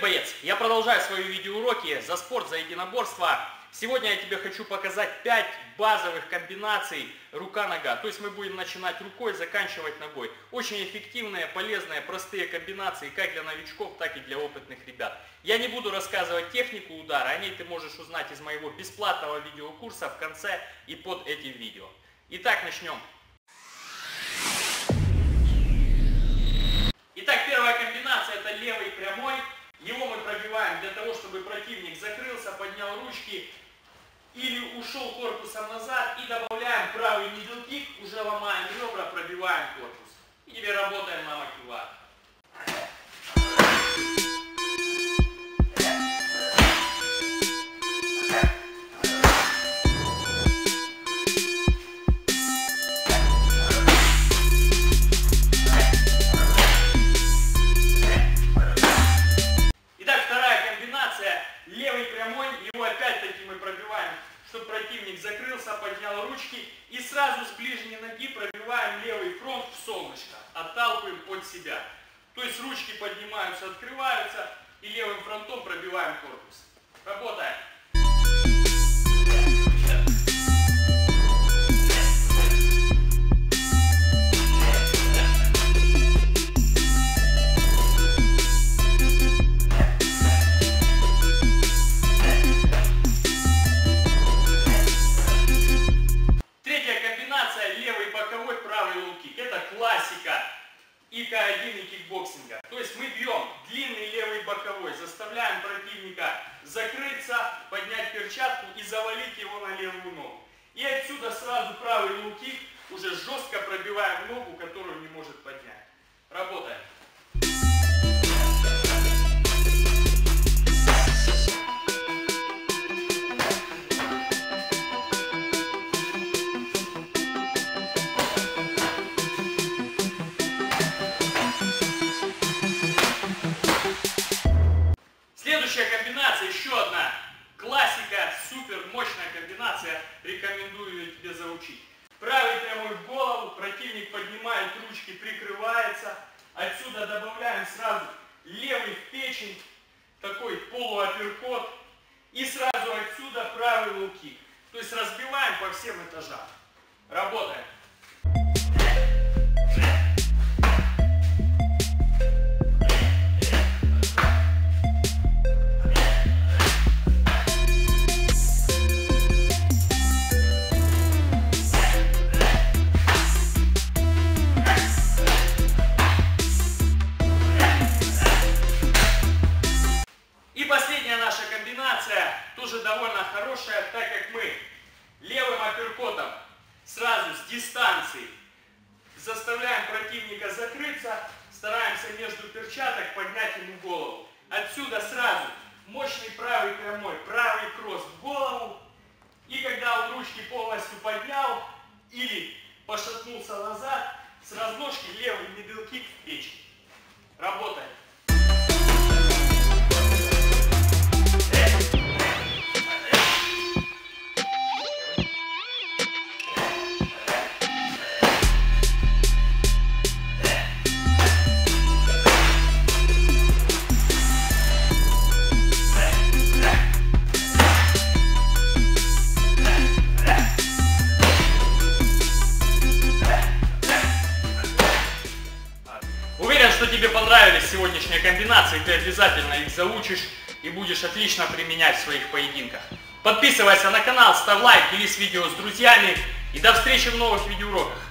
боец! Я продолжаю свои видеоуроки за спорт, за единоборство. Сегодня я тебе хочу показать 5 базовых комбинаций рука-нога. То есть мы будем начинать рукой, заканчивать ногой. Очень эффективные, полезные, простые комбинации как для новичков, так и для опытных ребят. Я не буду рассказывать технику удара, о ней ты можешь узнать из моего бесплатного видеокурса в конце и под этим видео. Итак, начнем. Итак, первая комбинация — это левый прямой. Его мы пробиваем для того, чтобы противник закрылся, поднял ручки или ушел корпусом назад, и добавляем правый middle kick, уже ломаем ребра, пробиваем корпус. И теперь работаем на макивар. Левый прямой, его опять-таки мы пробиваем, чтобы противник закрылся, поднял ручки, и сразу с ближней ноги пробиваем левый фронт в солнышко, отталкиваем под себя. То есть ручки поднимаются, открываются, и левым фронтом пробиваем корпус. Работаем. И К1 и кикбоксинга. То есть мы бьем длинный левый боковой, заставляем противника закрыться, поднять перчатку и завалить его на левую ногу. И отсюда сразу правый лоу-кик, уже жестко пробиваем ногу, которую не может поднять. Работаем. Следующая комбинация, еще одна классика, супер мощная комбинация, рекомендую ее тебе заучить. Правый прямой в голову, противник поднимает ручки, прикрывается. Отсюда добавляем сразу левый в печень, такой полуапперкот. И сразу отсюда правый лоу-кик. То есть разбиваем по всем этажам. Работаем. Тоже довольно хорошая, так как мы левым апперкотом сразу с дистанции заставляем противника закрыться, стараемся между перчаток поднять ему голову. Отсюда сразу мощный правый прямой, правый кросс в голову. И когда он ручки полностью поднял или пошатнулся назад, с разножки левый middle kick в печень. Работаем. Что тебе понравились сегодняшние комбинации, ты обязательно их заучишь и будешь отлично применять в своих поединках. Подписывайся на канал, ставь лайк, делись видео с друзьями и до встречи в новых видеоуроках.